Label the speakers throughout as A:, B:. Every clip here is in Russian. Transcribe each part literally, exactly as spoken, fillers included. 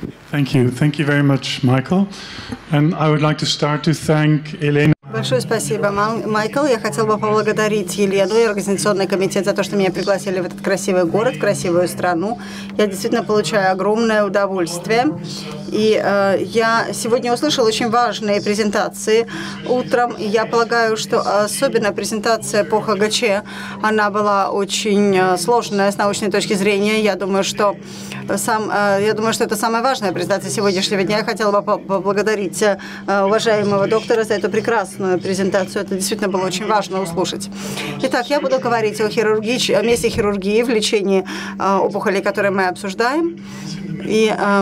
A: Thank you. Thank you very much, Michael. And I would like to start to thank Elena.
B: Большое спасибо, Майкл. Я хотел бы поблагодарить Елену и Организационный комитет за то, что меня пригласили в этот красивый город, красивую страну. Я действительно получаю огромное удовольствие. И э, я сегодня услышал очень важные презентации утром. И я полагаю, что особенно презентация по ХГЧ, она была очень сложная с научной точки зрения. Я думаю, что сам, э, я думаю, что это самая важная презентация сегодняшнего дня. Я хотела бы поблагодарить э, уважаемого доктора за эту прекрасную презентацию. Это действительно было очень важно услышать. Итак, я буду говорить о, хирургии, о месте хирургии в лечении э, опухолей, которые мы обсуждаем. И, э,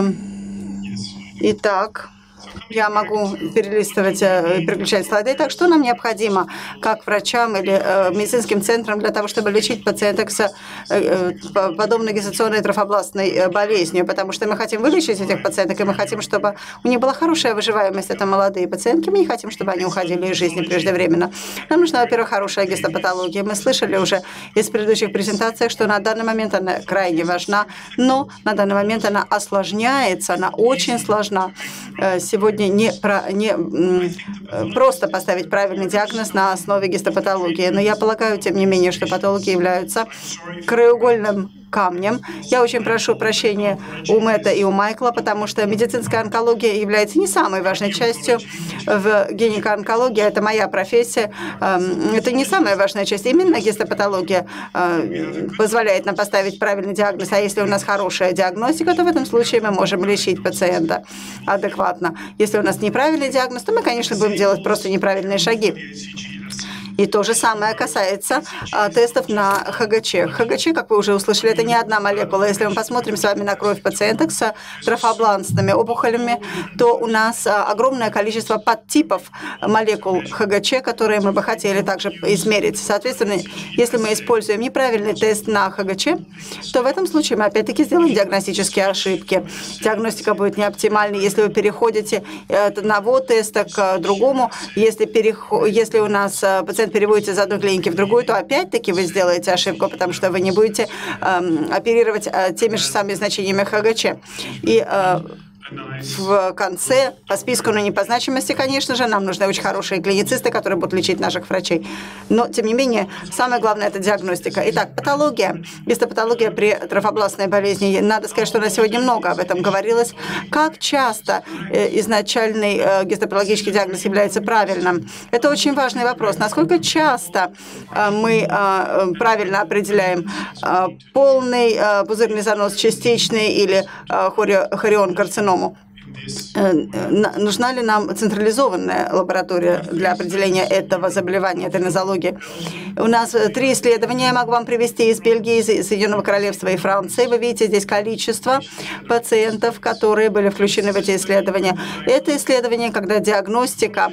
B: итак, я могу перелистывать, переключать слайды. Итак, что нам необходимо, как врачам или э, медицинским центрам для того, чтобы лечить пациенток с э, подобной гестационной трофобластной болезнью? Потому что мы хотим вылечить этих пациенток, и мы хотим, чтобы у них была хорошая выживаемость. Это молодые пациентки, мы не хотим, чтобы они уходили из жизни преждевременно. Нам нужна, во-первых, хорошая гистопатология. Мы слышали уже из предыдущих презентаций, что на данный момент она крайне важна, но на данный момент она осложняется, она очень сложна. Сегодня не, про, не просто поставить правильный диагноз на основе гистопатологии. Но я полагаю, тем не менее, что патологи являются краеугольным камнем. Я очень прошу прощения у Мэтта и у Майкла, потому что медицинская онкология является не самой важной частью в гинекоонкологии. Это моя профессия. Это не самая важная часть. Именно гистопатология позволяет нам поставить правильный диагноз. А если у нас хорошая диагностика, то в этом случае мы можем лечить пациента адекватно. Если у нас неправильный диагноз, то мы, конечно, будем делать просто неправильные шаги. И то же самое касается а, тестов на ХГЧ. ХГЧ, как вы уже услышали, это не одна молекула. Если мы посмотрим с вами на кровь пациенток с трофобластными опухолями, то у нас а, огромное количество подтипов молекул ХГЧ, которые мы бы хотели также измерить. Соответственно, если мы используем неправильный тест на ХГЧ, то в этом случае мы опять-таки сделаем диагностические ошибки. Диагностика будет неоптимальной, если вы переходите от одного теста к другому. Если, переход... если у нас пациент переводите из одной клиники в другую, то опять-таки вы сделаете ошибку, потому что вы не будете э, оперировать э, теми же самыми значениями ХГЧ. И э, в конце, по списку, но не по значимости, конечно же, нам нужны очень хорошие клиницисты, которые будут лечить наших врачей. Но, тем не менее, самое главное – это диагностика. Итак, патология, гистопатология при трофобластной болезни. Надо сказать, что на сегодня много об этом говорилось. Как часто изначальный гистопатологический диагноз является правильным? Это очень важный вопрос. Насколько часто мы правильно определяем полный пузырный занос, частичный или хорион-карцином? Нужна ли нам централизованная лаборатория для определения этого заболевания, этой нозологии? У нас три исследования, я могу вам привести из Бельгии, из Соединенного Королевства и Франции. Вы видите здесь количество пациентов, которые были включены в эти исследования. Это исследование, когда диагностика,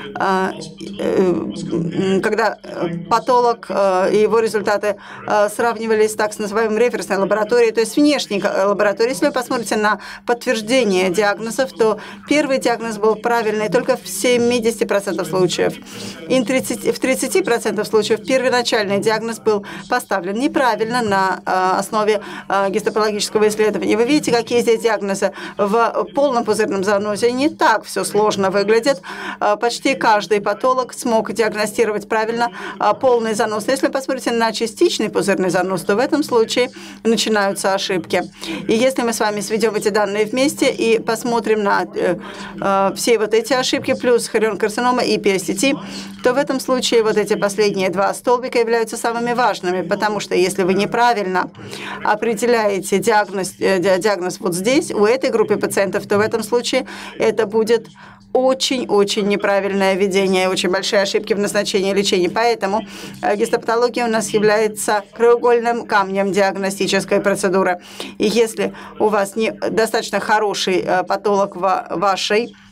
B: когда патолог и его результаты сравнивались так с называемой референсной лабораторией, то есть внешней лабораторией. Если вы посмотрите на подтверждение диагнозов, то первый диагноз был правильный только в семидесяти процентах случаев. И в тридцати процентах случаев первоначальный диагноз был поставлен неправильно на основе гистопатологического исследования. Вы видите, какие здесь диагнозы? В полном пузырном занозе не так все сложно выглядит. Почти каждый патолог смог диагностировать правильно полный занос. Если вы посмотрите на частичный пузырный занос, то в этом случае начинаются ошибки. И если мы с вами сведем эти данные вместе и посмотрим на э, э, все вот эти ошибки, плюс хорион-карцинома и пи эс ти ти, то в этом случае вот эти последние два столбика являются самыми важными, потому что если вы неправильно определяете диагноз, э, диагноз вот здесь, у этой группы пациентов, то в этом случае это будет очень-очень неправильное ведение, очень большие ошибки в назначении лечения. Поэтому гистопатология у нас является краеугольным камнем диагностической процедуры. И если у вас не достаточно хороший патолог в вашей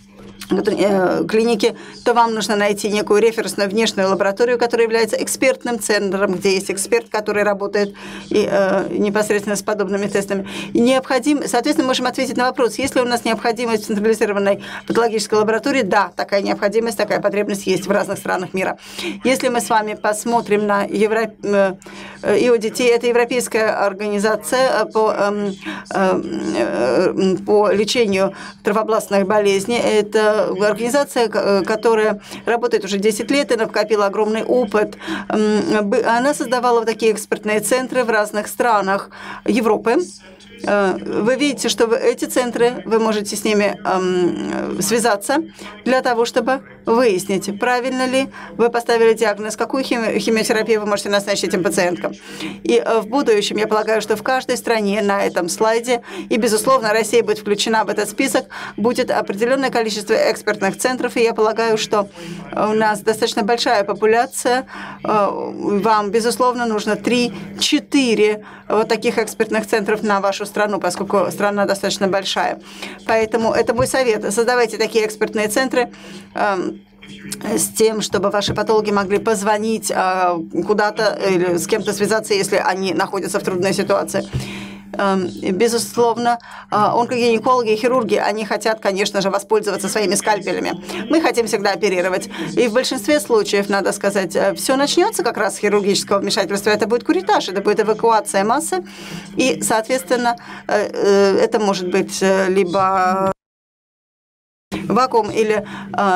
B: клиники, то вам нужно найти некую референсную внешнюю лабораторию, которая является экспертным центром, где есть эксперт, который работает и, э, непосредственно с подобными тестами. И необходим, соответственно, мы можем ответить на вопрос, есть ли у нас необходимость в централизированной патологической лаборатории? Да, такая необходимость, такая потребность есть в разных странах мира. Если мы с вами посмотрим на Евро... и о детей, это европейская организация по, э, э, по лечению травобластных болезней. Это организация, которая работает уже десять лет и накопила огромный опыт. Она создавала вот такие экспертные центры в разных странах Европы. Вы видите, что эти центры, вы можете с ними эм, связаться для того, чтобы выяснить, правильно ли вы поставили диагноз, какую хими химиотерапию вы можете назначить этим пациенткам. И э, в будущем, я полагаю, что в каждой стране на этом слайде, и, безусловно, Россия будет включена в этот список, будет определенное количество экспертных центров, и я полагаю, что у нас достаточно большая популяция. Э, вам, безусловно, нужно три-четыре вот таких экспертных центров на вашу страну, поскольку страна достаточно большая. Поэтому это мой совет. Создавайте такие экспертные центры э, с тем, чтобы ваши патологи могли позвонить э, куда-то или с кем-то связаться, если они находятся в трудной ситуации. Безусловно, онкогинекологи и хирурги, они хотят, конечно же, воспользоваться своими скальпелями. Мы хотим всегда оперировать. И в большинстве случаев, надо сказать, все начнется как раз с хирургического вмешательства. Это будет куритаж, это будет эвакуация массы. И, соответственно, это может быть либо вакуум или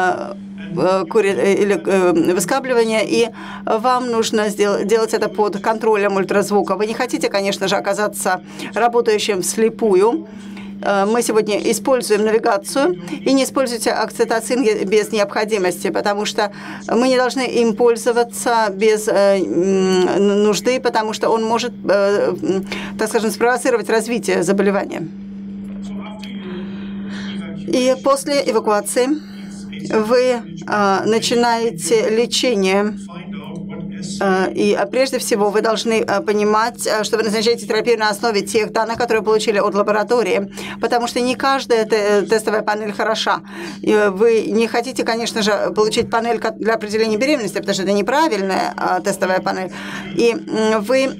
B: или выскабливание, и вам нужно сделать, делать это под контролем ультразвука. Вы не хотите, конечно же, оказаться работающим вслепую. Мы сегодня используем навигацию, и не используйте окситоцин без необходимости, потому что мы не должны им пользоваться без нужды, потому что он может, так скажем, спровоцировать развитие заболевания. И после эвакуации вы а, начинаете лечение, а, и а, прежде всего вы должны а, понимать, а, что вы назначаете терапию на основе тех данных, которые получили от лаборатории, потому что не каждая тестовая панель хороша. И вы не хотите, конечно же, получить панель для определения беременности, потому что это неправильная а, тестовая панель. И вы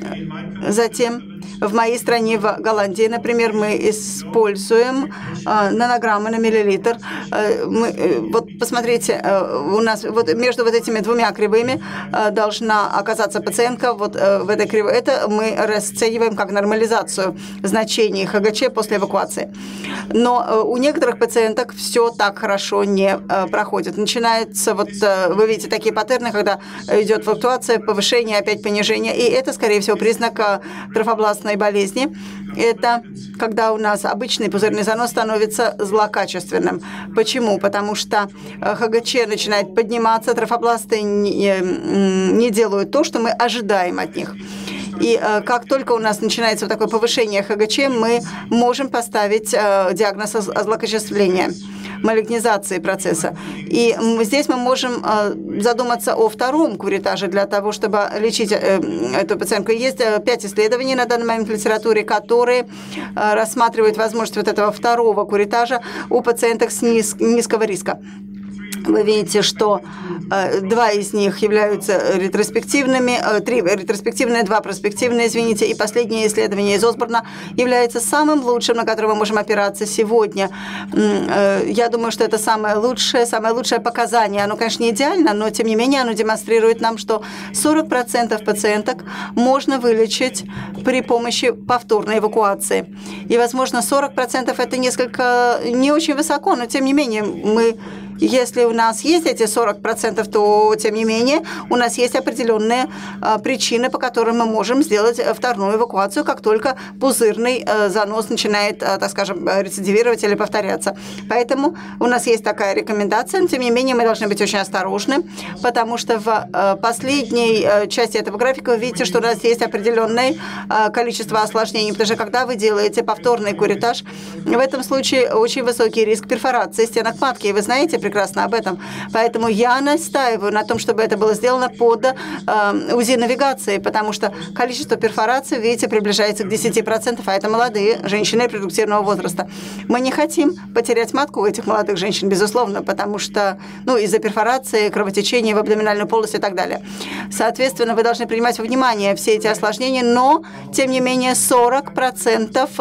B: затем... В моей стране, в Голландии, например, мы используем э, нанограммы на миллилитр. Э, мы, вот посмотрите, э, у нас вот между вот этими двумя кривыми э, должна оказаться пациентка вот э, в этой кривой. Это мы расцениваем как нормализацию значений ХГЧ после эвакуации. Но э, у некоторых пациенток все так хорошо не э, проходит. Начинается, вот э, вы видите такие паттерны, когда идет флуктуация, повышение, опять понижение, и это, скорее всего, признак э, трофобластной болезни. Это когда у нас обычный пузырный занос становится злокачественным. Почему? Потому что ХГЧ начинает подниматься, трофобласты не, не делают то, что мы ожидаем от них. И э, как только у нас начинается вот такое повышение ХГЧ, мы можем поставить э, диагноз злокачествления, малигнизации процесса. И здесь мы можем э, задуматься о втором куритаже для того, чтобы лечить э, эту пациентку. Есть э, пять исследований на данный момент в литературе, которые э, рассматривают возможность вот этого второго куритажа у пациенток с низ, низкого риска. Вы видите, что э, два из них являются ретроспективными, э, три ретроспективные, два проспективные, извините, и последнее исследование из Осборна является самым лучшим, на которое мы можем опираться сегодня. Э, я думаю, что это самое лучшее, самое лучшее показание. Оно, конечно, не идеально, но, тем не менее, оно демонстрирует нам, что сорок процентов пациенток можно вылечить при помощи повторной эвакуации. И, возможно, сорок процентов это несколько не очень высоко, но, тем не менее, мы... Если у нас есть эти сорок процентов, то, тем не менее, у нас есть определенные а, причины, по которым мы можем сделать вторую эвакуацию, как только пузырный а, занос начинает, а, так скажем, рецидивировать или повторяться. Поэтому у нас есть такая рекомендация, но, тем не менее, мы должны быть очень осторожны, потому что в а, последней а, части этого графика вы видите, что у нас есть определенное а, количество осложнений, потому что когда вы делаете повторный куритаж, в этом случае очень высокий риск перфорации стенок матки. И вы знаете прекрасно об этом. Поэтому я настаиваю на том, чтобы это было сделано под э, УЗИ-навигацией, потому что количество перфораций, видите, приближается к десяти процентам, а это молодые женщины репродуктивного возраста. Мы не хотим потерять матку у этих молодых женщин, безусловно, потому что, ну, из-за перфорации, кровотечения в абдоминальную полость и так далее. Соответственно, вы должны принимать во внимание все эти осложнения, но, тем не менее, сорок процентов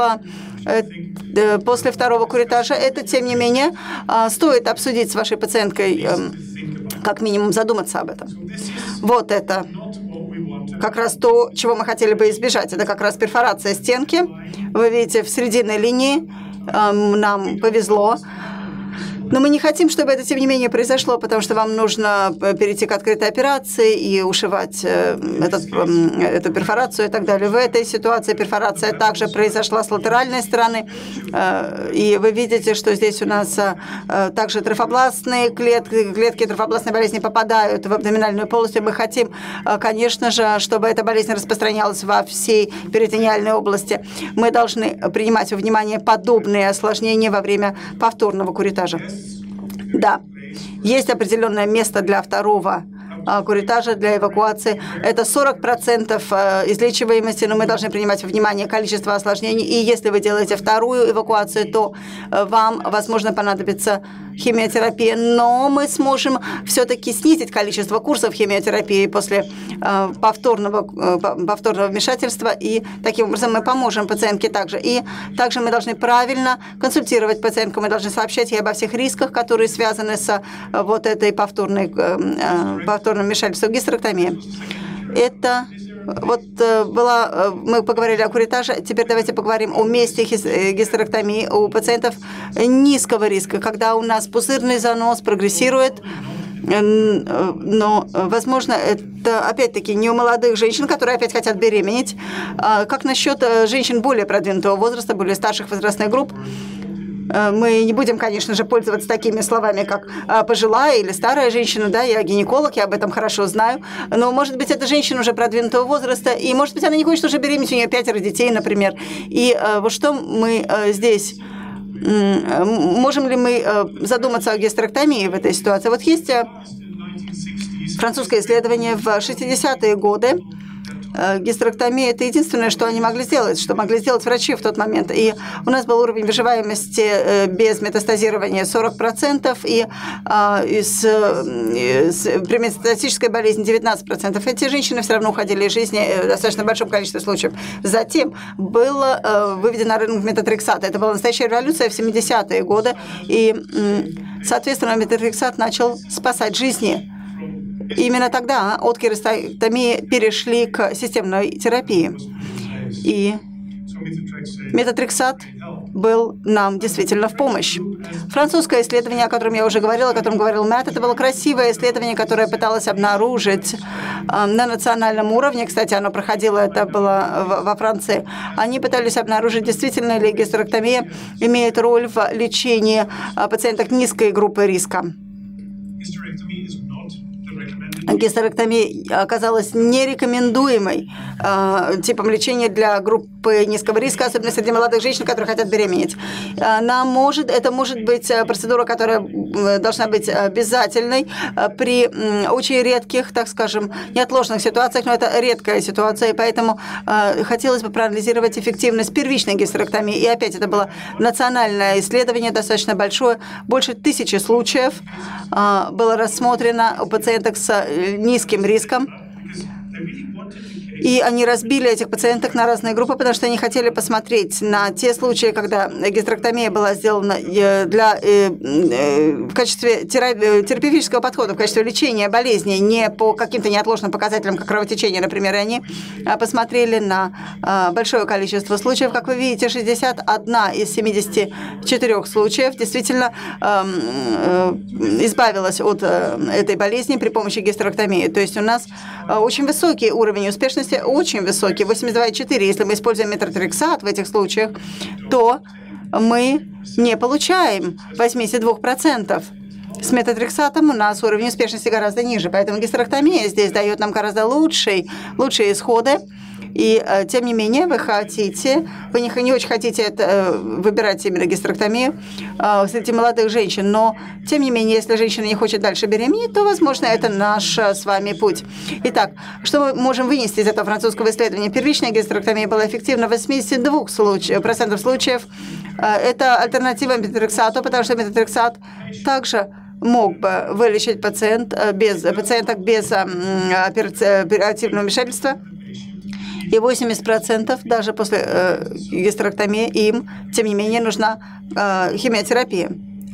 B: после второго куритажа, это, тем не менее, стоит обсудить с вашей пациенткой, как минимум задуматься об этом. Вот это как раз то, чего мы хотели бы избежать. Это как раз перфорация стенки. Вы видите, в срединной линии нам повезло. Но мы не хотим, чтобы это, тем не менее, произошло, потому что вам нужно перейти к открытой операции и ушивать этот, эту перфорацию и так далее. В этой ситуации перфорация также произошла с латеральной стороны. И вы видите, что здесь у нас также трофобластные клетки, клетки трофобластной болезни попадают в абдоминальную полость. И мы хотим, конечно же, чтобы эта болезнь распространялась во всей перитонеальной области. Мы должны принимать во внимание подобные осложнения во время повторного куритажа. Да, есть определенное место для второго куритажа, для эвакуации. Это сорок процентов излечиваемости, но мы должны принимать во внимание количество осложнений. И если вы делаете вторую эвакуацию, то вам, возможно, понадобится химиотерапия, но мы сможем все-таки снизить количество курсов химиотерапии после э, повторного, э, повторного вмешательства, и таким образом мы поможем пациентке также. И также мы должны правильно консультировать пациентку, мы должны сообщать ей обо всех рисках, которые связаны с э, вот этой повторной, э, повторным вмешательством, гистерэктомией. Это вот была, мы поговорили о куритаже, теперь давайте поговорим о месте гистерэктомии у пациентов низкого риска, когда у нас пузырный занос прогрессирует, но, возможно, это, опять-таки, не у молодых женщин, которые опять хотят беременеть. Как насчет женщин более продвинутого возраста, более старших возрастных групп? Мы не будем, конечно же, пользоваться такими словами, как пожилая или старая женщина, да, я гинеколог, я об этом хорошо знаю, но, может быть, это женщина уже продвинутого возраста, и, может быть, она не хочет уже беременеть, у нее пятеро детей, например. И вот что мы здесь, можем ли мы задуматься о гистерэктомии в этой ситуации? Вот есть французское исследование в шестидесятые годы. Гистерэктомия – это единственное, что они могли сделать, что могли сделать врачи в тот момент. И у нас был уровень выживаемости без метастазирования сорок процентов и, и с, и с, при метастатической болезни девятнадцать процентов. Эти женщины все равно уходили из жизни в достаточно большом количестве случаев. Затем был выведен на рынок метотрексат. Это была настоящая революция в семидесятые годы. И, соответственно, метотрексат начал спасать жизни. Именно тогда от гистерэктомии перешли к системной терапии. И метотрексат был нам действительно в помощь. Французское исследование, о котором я уже говорила, о котором говорил Мэтт, это было красивое исследование, которое пыталось обнаружить э, на национальном уровне. Кстати, оно проходило, это было в, во Франции. Они пытались обнаружить, действительно ли гистерэктомия имеет роль в лечении э, пациенток низкой группы риска. Гистерэктомия оказалась нерекомендуемой э, типом лечения для группы низкого риска, особенно среди молодых женщин, которые хотят беременеть. Э, нам может, это может быть процедура, которая должна быть обязательной э, при э, очень редких, так скажем, неотложных ситуациях, но это редкая ситуация, и поэтому э, хотелось бы проанализировать эффективность первичной гистерэктомии. И опять это было национальное исследование, достаточно большое, больше тысячи случаев э, было рассмотрено у пациенток с низким риском. И они разбили этих пациенток на разные группы, потому что они хотели посмотреть на те случаи, когда гистерэктомия была сделана для, в качестве терапевтического подхода, в качестве лечения болезни, не по каким-то неотложным показателям, как кровотечение, например. И они посмотрели на большое количество случаев. Как вы видите, шестьдесят один из семидесяти четырёх случаев действительно избавилась от этой болезни при помощи гистерэктомии. То есть у нас очень высокий уровень успешности, очень высокий, восемьдесят два и четыре. Если мы используем метотрексат в этих случаях, то мы не получаем восемьдесят два процента. С метотрексатом у нас уровень успешности гораздо ниже, поэтому гистерэктомия здесь дает нам гораздо лучшие, лучшие исходы. И тем не менее вы хотите, вы не, не очень хотите это, выбирать именно гистерэктомию среди молодых женщин, но тем не менее, если женщина не хочет дальше беременеть, то, возможно, это наш с вами путь. Итак, что мы можем вынести из этого французского исследования? Первичная гистерэктомия была эффективна в восьмидесяти двух процентах случаев. Это альтернатива метотрексату, потому что метотрексат также мог бы вылечить пациент без, пациенток без оперативного вмешательства. И восемьдесят процентов даже после э, гистерэктомии им, тем не менее, нужна э, химиотерапия.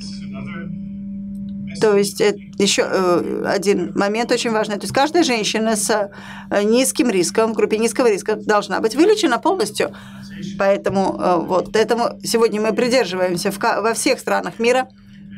B: То есть это еще э, один момент очень важный. То есть каждая женщина с э, низким риском, в группе низкого риска, должна быть вылечена полностью. Поэтому э, вот этому сегодня мы придерживаемся в, во всех странах мира.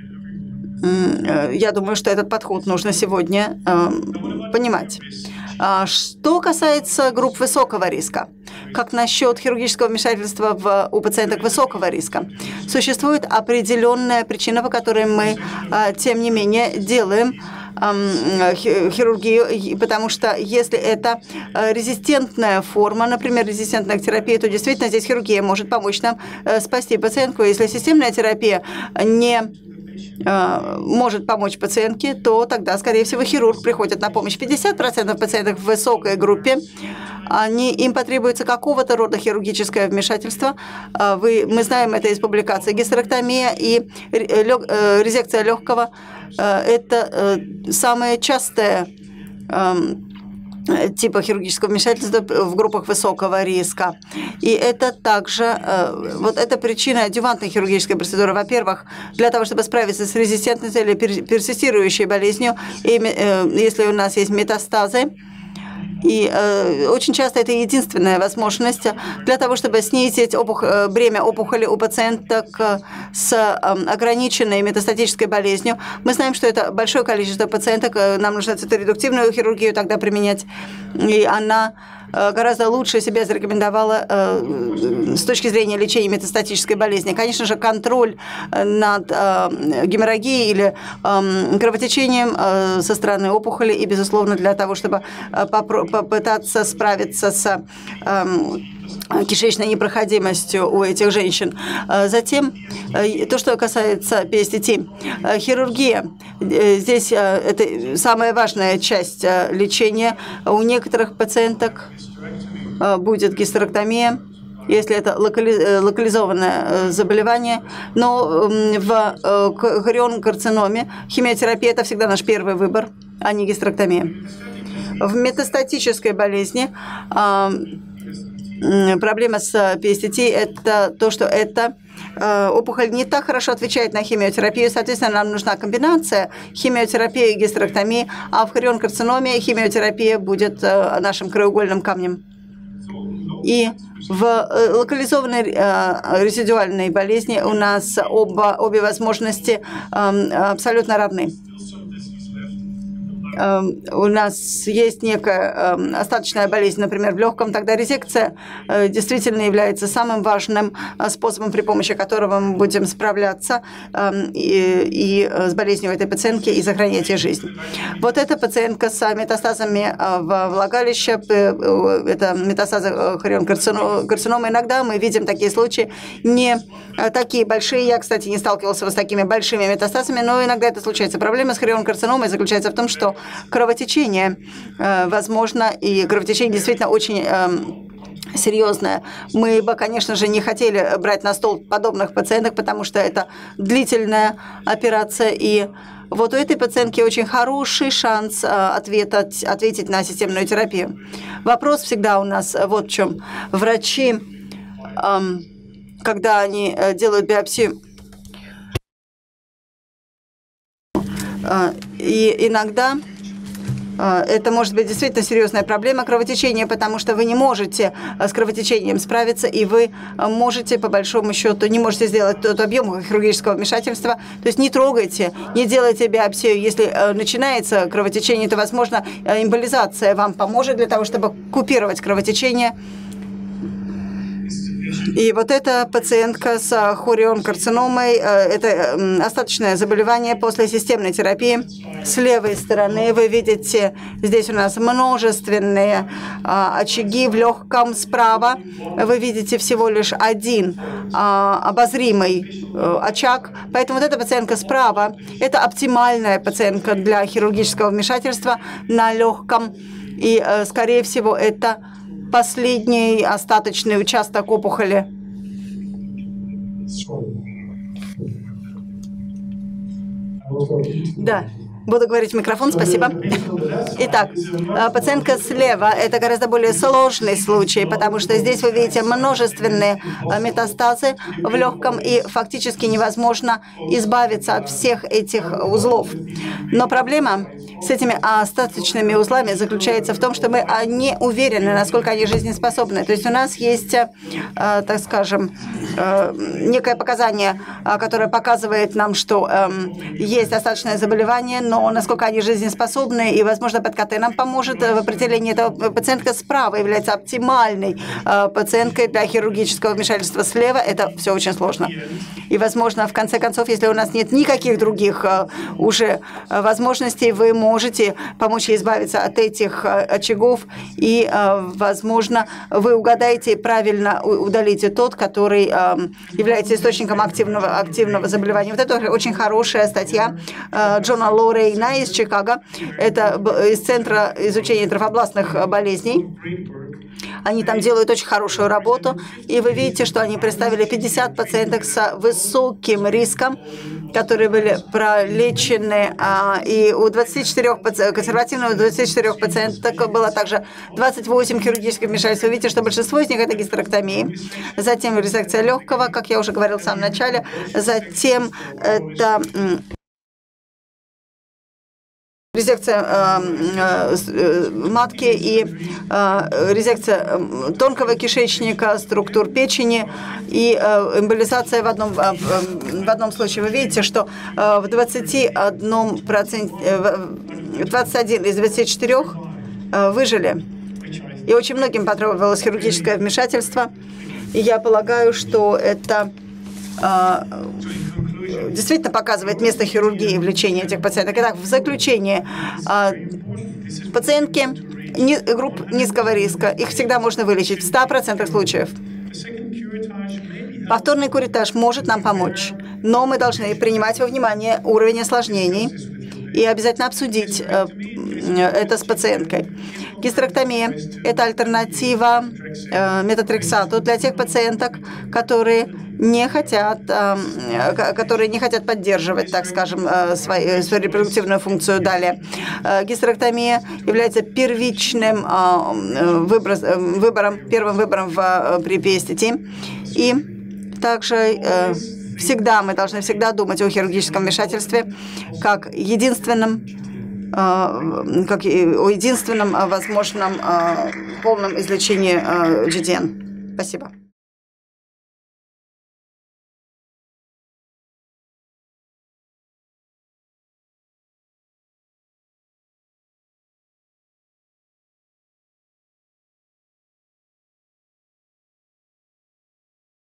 B: Э, я думаю, что этот подход нужно сегодня э, понимать. Что касается групп высокого риска, как насчет хирургического вмешательства в, у пациенток высокого риска? Существует определенная причина, по которой мы, тем не менее, делаем хирургию, потому что если это резистентная форма, например, резистентная к терапии, то действительно здесь хирургия может помочь нам спасти пациентку. Если системная терапия не может помочь пациентке, то тогда, скорее всего, хирург приходит на помощь. пятьдесят процентов пациентов в высокой группе, они, им потребуется какого-то рода хирургическое вмешательство. Вы, мы знаем это из публикации. Гистерэктомия и лег, резекция легкого – это самое частое типа хирургического вмешательства в группах высокого риска. И это также, вот эта причина адъювантной хирургической процедуры. Во-первых, для того, чтобы справиться с резистентностью или персистирующей болезнью, и, если у нас есть метастазы, и э, очень часто это единственная возможность для того, чтобы снизить опух... бремя опухоли у пациенток с э, ограниченной метастатической болезнью. Мы знаем, что это большое количество пациенток, нам нужно циторедуктивную хирургию тогда применять, и она гораздо лучше себя зарекомендовала э, с точки зрения лечения метастатической болезни. Конечно же, контроль над э, геморрагией или э, кровотечением э, со стороны опухоли, и, безусловно, для того, чтобы э, попытаться справиться с э, кишечной непроходимостью у этих женщин. Затем, то, что касается пи эс ти ти, хирургия. Здесь это самая важная часть лечения. У некоторых пациенток будет гистерэктомия, если это локали, локализованное заболевание. Но в хорионкарциноме химиотерапия – это всегда наш первый выбор, а не гистерэктомия. В метастатической болезни проблема с пи эс ти ти – это то, что эта э, опухоль не так хорошо отвечает на химиотерапию. Соответственно, нам нужна комбинация химиотерапии и гистерэктомии, а в хорионкарциноме химиотерапия будет э, нашим краеугольным камнем. И в э, локализованной э, резидуальной болезни у нас оба, обе возможности э, абсолютно равны. У нас есть некая остаточная болезнь, например, в легком, тогда резекция действительно является самым важным способом, при помощи которого мы будем справляться и, и с болезнью этой пациентки и сохранять ей жизнь. Вот эта пациентка с метастазами в влагалище, это метастазы хорионкарциномы. Иногда мы видим такие случаи, не такие большие. Я, кстати, не сталкивался с такими большими метастазами, но иногда это случается. Проблема с хорионкарциномой заключается в том, что кровотечение э, возможно, и кровотечение действительно очень э, серьезное. Мы бы, конечно же, не хотели брать на стол подобных пациенток, потому что это длительная операция, и вот у этой пациентки очень хороший шанс э, ответа, ответить на системную терапию. Вопрос всегда у нас вот в чем. Врачи, э, когда они э, делают биопсию, э, и иногда это может быть действительно серьезная проблема кровотечения, потому что вы не можете с кровотечением справиться, и вы можете, по большому счету, не можете сделать тот объем хирургического вмешательства. То есть не трогайте, не делайте биопсию. Если начинается кровотечение, то, возможно, эмболизация вам поможет для того, чтобы купировать кровотечение. И вот эта пациентка с хорионкарциномой, это остаточное заболевание после системной терапии. С левой стороны вы видите, здесь у нас множественные очаги в легком. Справа вы видите всего лишь один обозримый очаг. Поэтому вот эта пациентка справа – это оптимальная пациентка для хирургического вмешательства на легком. И, скорее всего, это последний остаточный участок опухоли. Да. Буду говорить в микрофон, спасибо. Итак, пациентка слева – это гораздо более сложный случай, потому что здесь вы видите множественные метастазы в легком, и фактически невозможно избавиться от всех этих узлов. Но проблема с этими остаточными узлами заключается в том, что мы не уверены, насколько они жизнеспособны. То есть у нас есть, так скажем, некое показание, которое показывает нам, что есть остаточное заболевание, но Но насколько они жизнеспособны, и, возможно, ПЭТ-КТ нам поможет в определении этого. Пациентка справа является оптимальной э, пациенткой для хирургического вмешательства слева. Это все очень сложно. И, возможно, в конце концов, если у нас нет никаких других э, уже возможностей, вы можете помочь ей избавиться от этих э, очагов, и, э, возможно, вы угадаете правильно, удалите тот, который э, является источником активного, активного заболевания. Вот это очень хорошая статья э, Джона Лорейна из Чикаго. Это из Центра изучения трофобластных болезней. Они там делают очень хорошую работу. И вы видите, что они представили пятьдесят пациенток с высоким риском, которые были пролечены. И у двадцати четырёх, консервативного двадцати четырёх пациенток было также двадцать восемь хирургических вмешательств. Вы видите, что большинство из них – это гистерэктомии. Затем резекция легкого, как я уже говорил в самом начале. Затем это резекция э, э, матки и э, резекция тонкого кишечника, структур печени и э, эмболизация в одном, э, в одном случае. Вы видите, что э, в двадцати одном проценте, э, двадцать один из двадцати четырёх э, выжили. И очень многим потребовалось хирургическое вмешательство. И я полагаю, что это э, действительно показывает место хирургии в лечении этих пациенток. Итак, в заключение, пациентки групп низкого риска, их всегда можно вылечить в ста процентах случаев. Повторный куритаж может нам помочь, но мы должны принимать во внимание уровень осложнений и обязательно обсудить это с пациенткой. Гистерэктомия – это альтернатива метотрексату для тех пациенток, которые не хотят, которые не хотят поддерживать, так скажем, свою, свою репродуктивную функцию далее. Гистерэктомия является первичным выбором, первым выбором в, при пи эс ти ти. И также всегда мы должны всегда думать о хирургическом вмешательстве как единственном, как о единственном возможном полном излечении джи ди эн. Спасибо.